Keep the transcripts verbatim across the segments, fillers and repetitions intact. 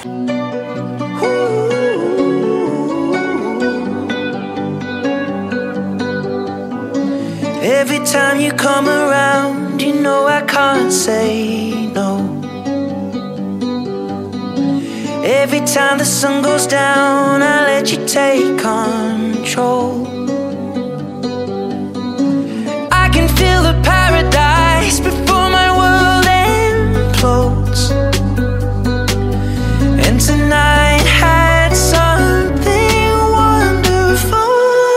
Every time you come around, you know I can't say no. Every time the sun goes down, I let you take control. I can feel the paradise before my world implodes. And tonight had something wonderful.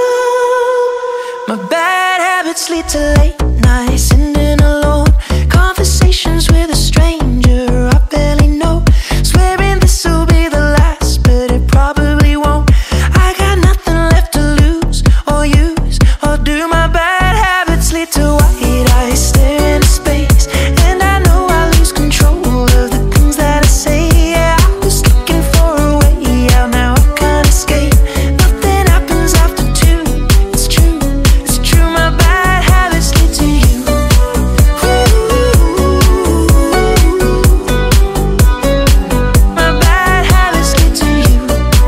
My bad habits lead to late nights, sitting alone, conversations with a stranger I barely know, swearing this will be the last, but it probably won't. I got nothing left to lose or use or do. My bad habits lead to white eyes stare into space, and I know I lose control of the things that I say. Yeah, I was looking for a way out, now I can't escape. Nothing happens after two, it's true, it's true. My bad habits lead to you. My bad habits lead to you.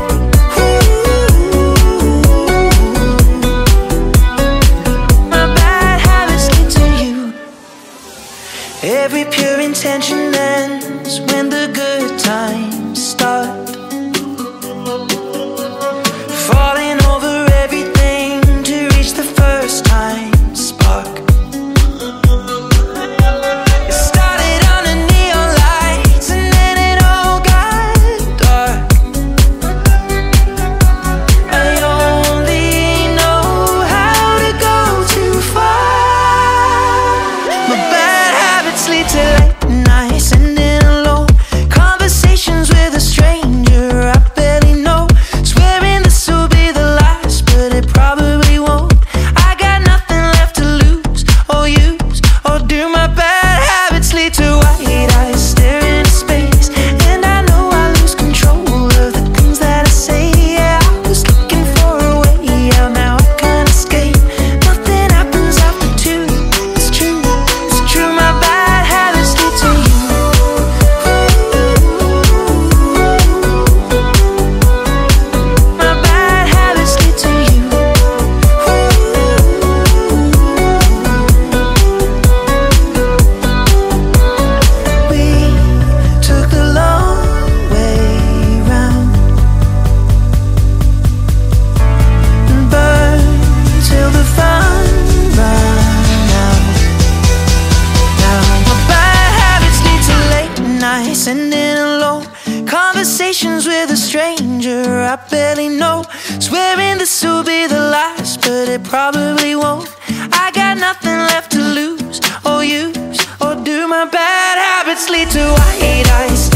My bad habits lead to you. Every pure intention ends when the good times start. Falling over everything to reach the first time spark. It started under neon lights and then it all got dark. I only know how to go too far. My bad habits lead to late nights, sitting alone, conversations with a stranger I barely know, swearing this will be the last, but it probably won't. I got nothing left to lose or use or do. My bad habits lead to white eyes stare into space, and I know I lose control of the things that I say. Yeah, I was looking for a way out, now I can't escape. Nothing happens after two, it's true, it's true. My bad habits lead to you. My bad habits lead to you. We took the long way round and burned till the fun ran out. Now my bad habits lead to late nights, sitting alone, conversations with a stranger I barely know, swearing this will be the last, but it probably won't. I got nothing left to lose or use or do. My bad habits lead to white eyes